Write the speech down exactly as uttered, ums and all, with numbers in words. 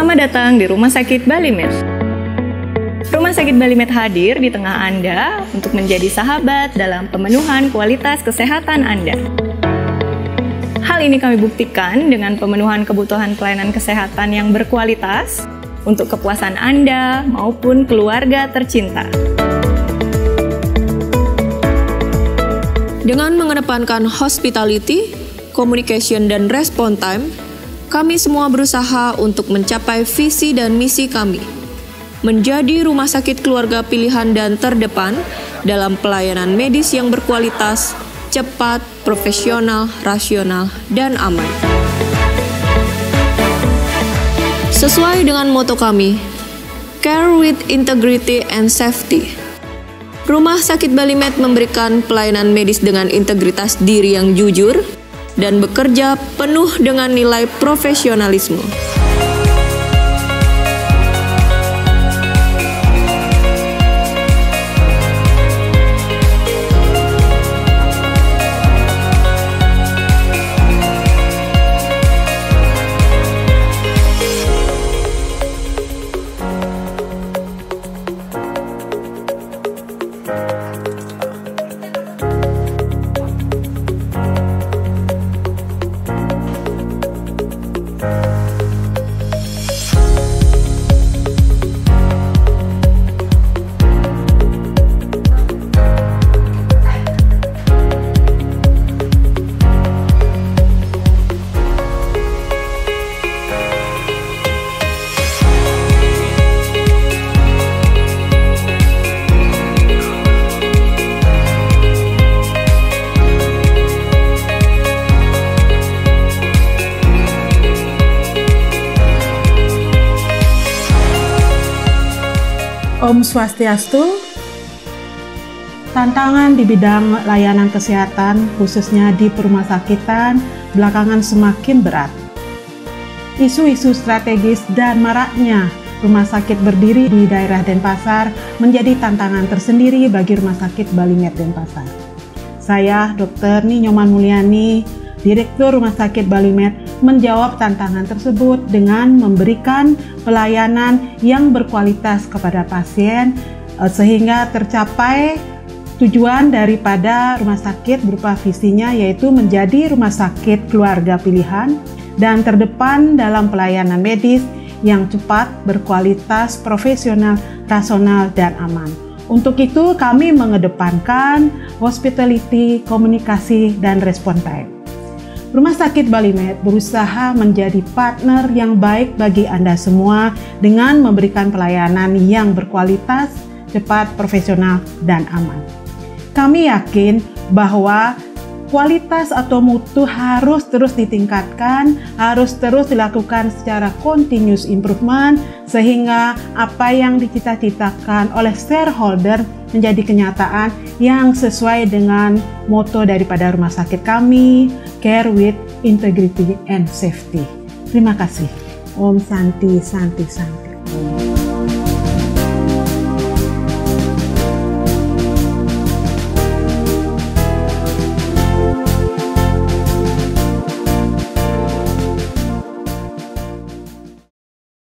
Selamat datang di Rumah Sakit Balimed. Rumah Sakit Balimed hadir di tengah Anda untuk menjadi sahabat dalam pemenuhan kualitas kesehatan Anda. Hal ini kami buktikan dengan pemenuhan kebutuhan pelayanan kesehatan yang berkualitas untuk kepuasan Anda maupun keluarga tercinta. Dengan mengedepankan hospitality, communication, dan response time, kami semua berusaha untuk mencapai visi dan misi kami, menjadi rumah sakit keluarga pilihan dan terdepan dalam pelayanan medis yang berkualitas, cepat, profesional, rasional, dan aman. Sesuai dengan moto kami, Care with Integrity and Safety. Rumah Sakit Balimed memberikan pelayanan medis dengan integritas diri yang jujur dan bekerja penuh dengan nilai profesionalisme. Om Swastiastu. Tantangan di bidang layanan kesehatan, khususnya di perumahsakitan, belakangan semakin berat. Isu-isu strategis dan maraknya rumah sakit berdiri di daerah Denpasar menjadi tantangan tersendiri bagi Rumah Sakit Balimed Denpasar. Saya, Dokter Ninyoman Mulyani, Direktur Rumah Sakit Balimed, menjawab tantangan tersebut dengan memberikan pelayanan yang berkualitas kepada pasien sehingga tercapai tujuan daripada rumah sakit berupa visinya, yaitu menjadi rumah sakit keluarga pilihan dan terdepan dalam pelayanan medis yang cepat, berkualitas, profesional, rasional, dan aman. Untuk itu kami mengedepankan hospitality, komunikasi, dan respon time. Rumah Sakit Balimed berusaha menjadi partner yang baik bagi Anda semua dengan memberikan pelayanan yang berkualitas, cepat, profesional, dan aman. Kami yakin bahwa kualitas atau mutu harus terus ditingkatkan, harus terus dilakukan secara continuous improvement, sehingga apa yang dicita-citakan oleh shareholder menjadi kenyataan yang sesuai dengan moto daripada rumah sakit kami, Care with Integrity and Safety. Terima kasih. Om Santi, Santi, Santi.